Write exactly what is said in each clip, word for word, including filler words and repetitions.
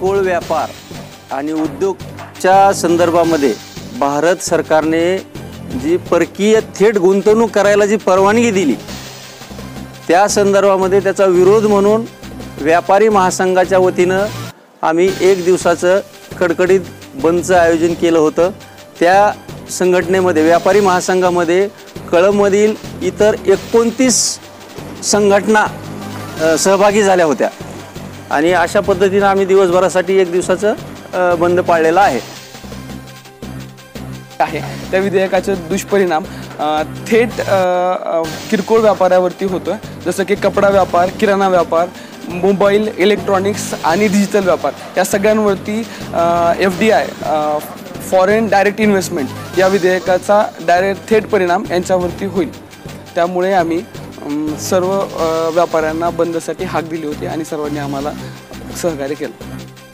किरकोळ व्यापार आणि उद्योगच्या संदर्भामध्ये भारत सरकारने जी परकीय थेट गुंतवणूक करायला जी परवानगी दिली त्या संदर्भामध्ये त्याचा विरोध म्हणून व्यापारी महासंघाच्या वतीनं आम्ही एक दिवसाचं कडकडीत बंदचं आयोजन केलं होतं। त्या संघटनेमध्ये व्यापारी महासंघामध्ये कळंबमधील इतर एकोणतीस संघटना सहभागी झाल्या होत्या आणि अशा पद्धतीने आम्ही दिवसभरासाठी एक दिवसाचं बंद पाळलेला आहे आहे त्या विधेयकाचे दुष्परिणाम थेट किरकोळ व्यापारावरती होतो, जसं की कपडा व्यापार, किराणा व्यापार, मोबाईल, इलेक्ट्रॉनिक्स आणि डिजिटल व्यापार या सगळ्यांवरती F D I foreign direct investment या विधेयकाचा डायरेक्ट थेट परिणाम यांच्यावरती होईल। त्यामुळे आम्ही सर्व व्यापाऱ्यांना बंदसाठी हाक दिली होती आणि सर्वांनी आम्हाला सहकार्य केलं।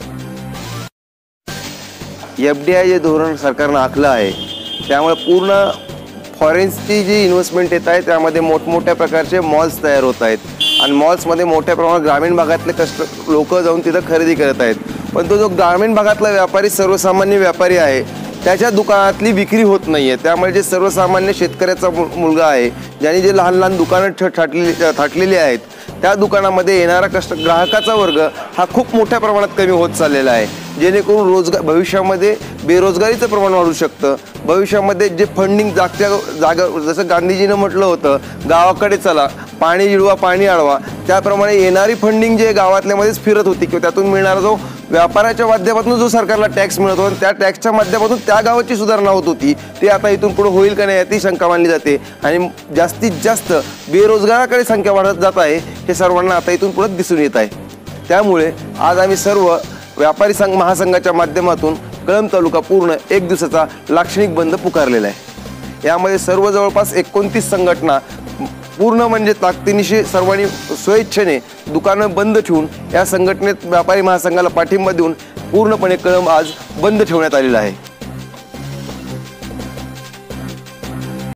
एफ डी आय जे धोरण सरकारनं आखलं आहे त्यामुळे पूर्ण फॉरेन्सची जी इन्व्हेस्टमेंट येत आहे त्यामध्ये मोठमोठ्या प्रकारचे मॉल्स तयार होत आहेत आणि मॉल्समध्ये मोठ्या प्रमाणात ग्रामीण भागातले कस्ट लोक जाऊन तिथं खरेदी करत आहेत, पण तो जो ग्रामीण भागातला व्यापारी सर्वसामान्य व्यापारी आहे त्याच्या दुकानातली विक्री होत नाही आहे। त्यामुळे जे सर्वसामान्य शेतकऱ्याचा मुलगा आहे ज्यांनी जे लहान लहान दुकानं थाटलेली थाटलेली आहेत त्या दुकानामध्ये येणारा कस्ट ग्राहकाचा वर्ग हा खूप मोठ्या प्रमाणात कमी होत चाललेला आहे, जेणेकरून रोजगार भविष्यामध्ये बेरोजगारीचं प्रमाण वाढू शकतं। भविष्यामध्ये जे फंडिंग जागच्या जागा जसं गांधीजीनं म्हटलं होतं गावाकडे चला पाणी जिळवा पाणी अडवा, त्याप्रमाणे येणारी फंडिंग जे गावातल्यामध्येच फिरत होती किंवा त्यातून मिळणारा जो व्यापाराच्या माध्यमातून जो सरकारला टॅक्स मिळत होता त्या टॅक्सच्या माध्यमातून त्या गावाची सुधारणा होत होती, ते आता इथून पुढे होईल का नाही याची शंका मानली जाते आणि जास्तीत जास्त बेरोजगाराकडे संख्या वाढत जात आहे हे सर्वांना आता इथून पुढे दिसून येत आहे। त्यामुळे आज आम्ही सर्व व्यापारी संघ महासंघाच्या माध्यमातून कळंब तालुका पूर्ण एक दिवसाचा लाक्षणिक बंद पुकारलेला आहे। यामध्ये सर्व जवळपास एकोणतीस संघटना पूर्ण म्हणजे ताकदीनिशी सर्वांनी स्वेच्छेने दुकानं बंद ठेवून या संघटनेत व्यापारी महासंघाला पाठिंबा देऊन पूर्णपणे कळंब आज बंद ठेवण्यात आलेला आहे।